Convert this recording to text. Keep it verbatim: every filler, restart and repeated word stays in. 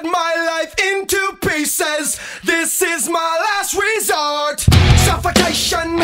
cut my life into pieces. This is my last resort. Suffocation